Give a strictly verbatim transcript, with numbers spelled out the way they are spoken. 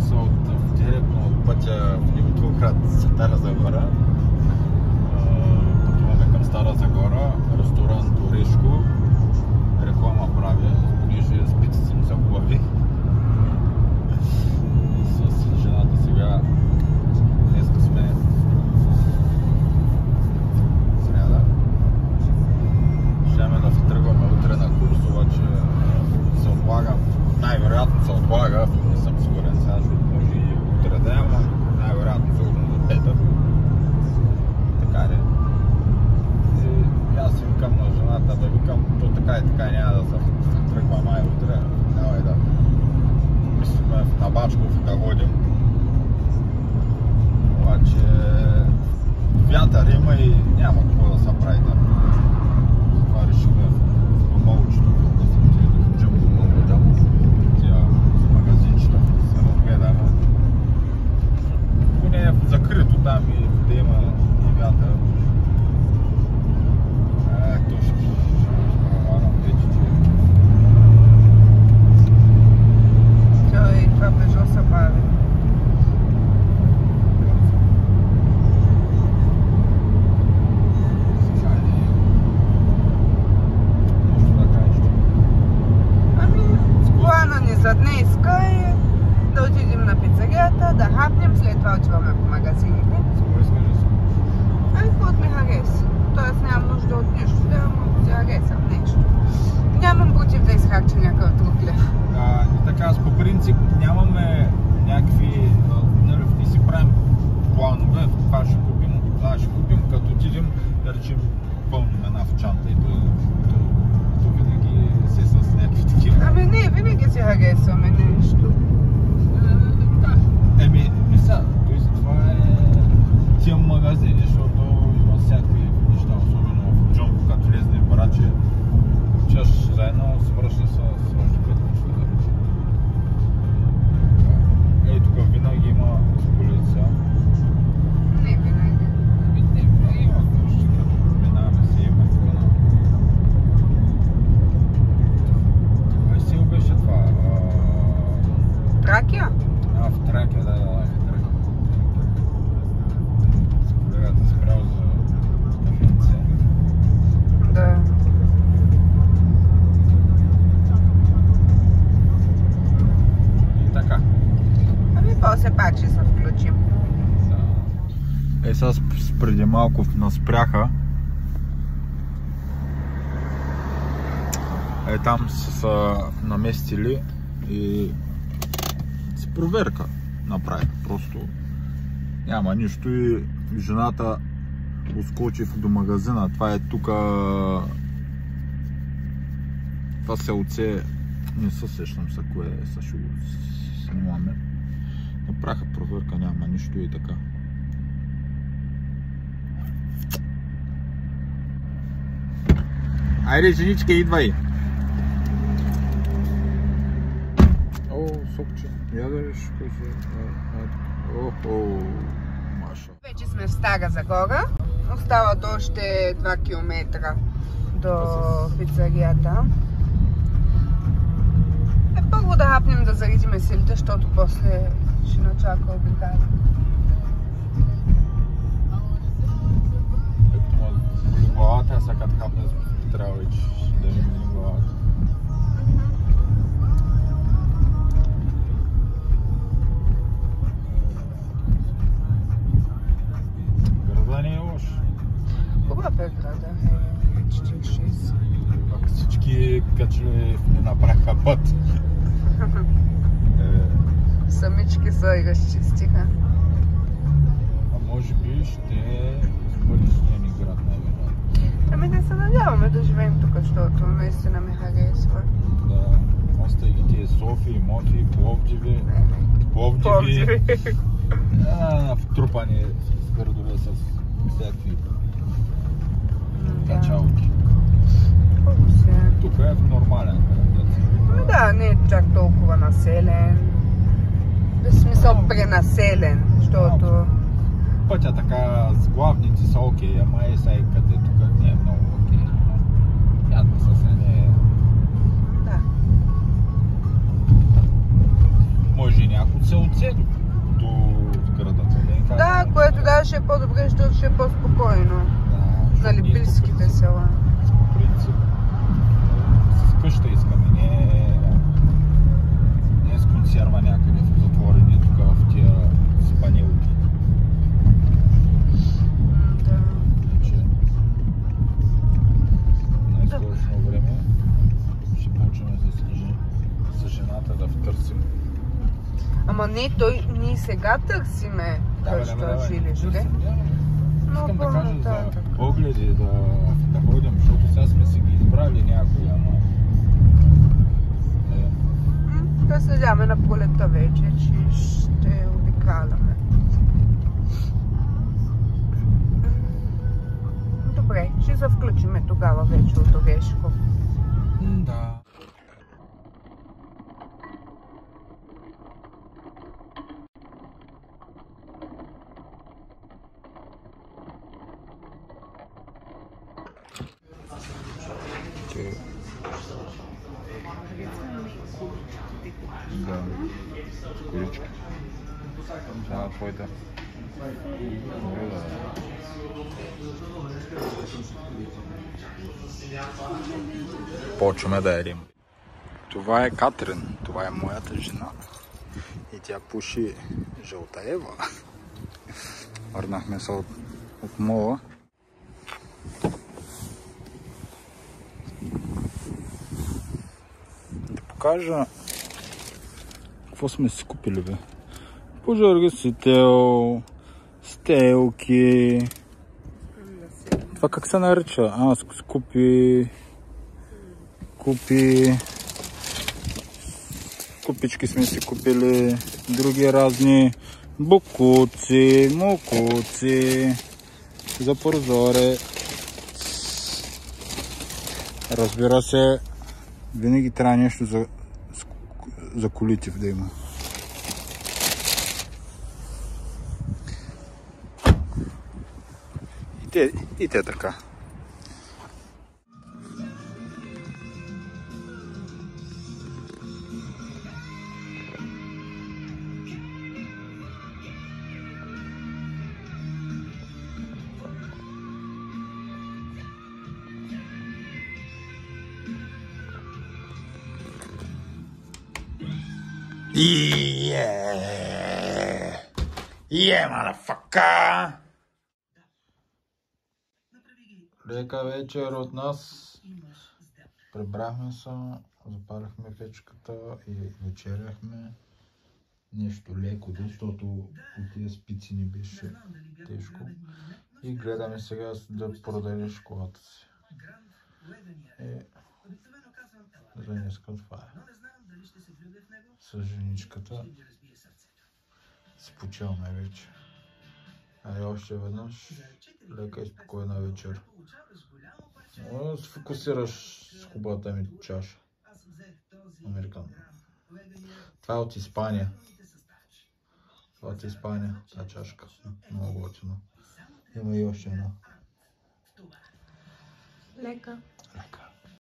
са от, директно от пътя в Димитровград, Стара Загора. Пътуваме към Стара Загора, ресторант Орешко. Реклама прави, понеже спиците ми са хубави. С жената сега днеска сме сряда. Щяме да тръгваме утре на курс, обаче се отлага. Най-вероятно се отлага, не съм сигурен сега, може и утре да има, най-вероятно сигурно за петък. Така е. И аз си викам на жената, да викам, то така и така няма да се тръгва май утре. Давай да мислиме на Бачков да ходим. Обаче вятър има и няма какво да се прави там. Това решихме в Домовичето да се отиде да ходим до много там. Тия магазинчета да се разгледаме. Поне е закрито там и да има и вятър. Ето ще проварам вече. Той това Пежо се бави. Ами, плана ни за днеска е да отидем на пицарията, да хапнем, след това отиваме по магазините. Ай, каквото ми хареса. Тоест нямам нужда от нищо, да си харесам нещо. Нямам против да изхарча някакъв друг лев. А, така, аз по принцип нямаме някакви, нали, не си правим планове, това ще купим, това ще купим, като отидем, да речем, пълним една в чанта и то, то, то винаги се с някакви такива. Ами не, винаги си харесваме нещо. Да. Еми, мисля, той за това е тия магазини, защото има всякакви неща, особено в Джонко, като влезне в бараче, чаш за едно се връща с още пет неща да рече. Ей, тук винаги има полиция. Не винаги. Еми, не винаги има, още като минаваме си има вина. Кой си беше това? Тракия? А, в Тракия, да, да, да, в Тракия. Колегата спрял за кафенце. Да. И така. Ами после пак ще се включим. Да. Е, сега преди малко наспряха. Е, там са се наместили и с проверка направи. Просто няма нищо и жената ускочи до магазина. Това е тук. Това селце, не се сещам са кое е, са ще го снимаме. Направиха проверка, няма нищо и така. Айде, женичка, идвай! О, сокче. Я да виж кой се... Охо, Маша. Вече сме в Стара Загора. Остават още два километра до пицарията. Е, първо да хапнем да заредиме силите, защото после ще начака обикаля. Ето ма боли главата, а сега като хапне трябва вече да ми мини главата. Града не е лош. Хубав е града. четиридесет и шест. Пак всички качли не направиха път. Е, Самички са и разчистиха. а може би ще бъдещия ни град най-вероятно. Ами да се надяваме да живеем тук, защото наистина ми харесва. Да, остави ги тия Софи, Мофи, Пловдиви, Пловдиви, а, втрупани с градове с всякакви качалки. Тук е нормален град. Ну да, не е чак толкова населен. В смисъл пренаселен, защото... Пътя така с главните са окей, ама е сега и къде тук не е много окей. Ядно са се не е... Да. Може и някой се отсели до града. Да, което да ще е по-добре, защото ще е по-спокойно. Да, на Липильските села. По принцип, с къща искаме, не, не с консерва някъде в затворени тук в тия спанелки. Да. Че най-скорошно време ще почнем с жената да втърсим. Ама не, той ние сега търсиме къща, жилище. Искам да кажа за огледи, да, да ходим, защото сега сме си ги избрали някои, ама... Е. Да следяме на пролетта вече, че ще обикаляме. Добре, ще се включиме тогава вече от Орешко. Да. Да, курички. Това твоята. Почваме да едим. Това е Катрин, това е моята жена. И тя пуши жълта ева. Върнахме се от, от мола. Да покажа какво сме си купили, бе. Пожаргасител, стелки. Това как се нарича? А, купи... Купи... Купички сме си купили, други разни букуци, мукуци, за прозоре. Разбира се, винаги трябва нещо за, за колите да има. И те, и те така. Yeah! Yeah, motherfucker! Лека вечер от нас. Прибрахме се, запалихме печката и вечеряхме. Нещо леко, защото от тия спици ни беше тежко. И гледаме сега да продадеш колата си. Е, за днеска това е. С женичката си почиваме вече. А и още веднъж лека и спокойна вечер. Но се фокусираш с хубавата ми чаша. Американ. Това е от Испания. Това е от Испания, тази чашка. Много готино. Има и още една. Лека. Лека.